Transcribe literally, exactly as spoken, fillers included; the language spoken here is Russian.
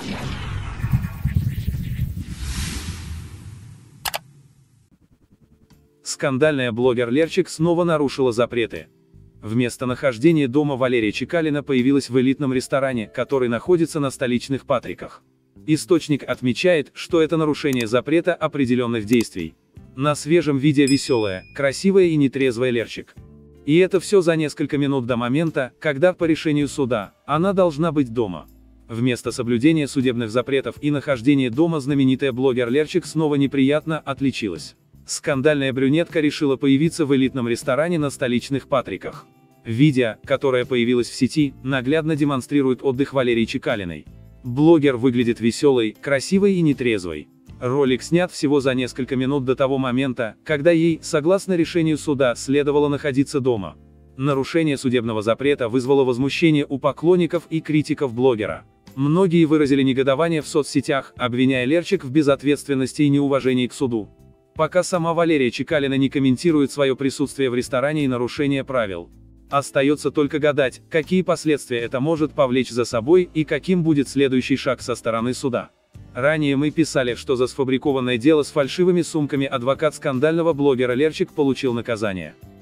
Скандальная блогер Лерчик снова нарушила запреты. В местонахождении дома Валерия Чекалина появилась в элитном ресторане, который находится на столичных Патриках. Источник отмечает, что это нарушение запрета определенных действий. На свежем видео веселая, красивая и нетрезвая Лерчик. И это все за несколько минут до момента, когда, по решению суда, она должна быть дома. Вместо соблюдения судебных запретов и нахождения дома знаменитая блогер Лерчик снова неприятно отличилась. Скандальная брюнетка решила появиться в элитном ресторане на столичных Патриках. Видео, которое появилось в сети, наглядно демонстрирует отдых Валерии Чекалиной. Блогер выглядит веселой, красивой и нетрезвой. Ролик снят всего за несколько минут до того момента, когда ей, согласно решению суда, следовало находиться дома. Нарушение судебного запрета вызвало возмущение у поклонников и критиков блогера. Многие выразили негодование в соцсетях, обвиняя Лерчик в безответственности и неуважении к суду. Пока сама Валерия Чекалина не комментирует свое присутствие в ресторане и нарушение правил. Остается только гадать, какие последствия это может повлечь за собой и каким будет следующий шаг со стороны суда. Ранее мы писали, что за сфабрикованное дело с фальшивыми сумками адвокат скандального блогера Лерчик получил наказание.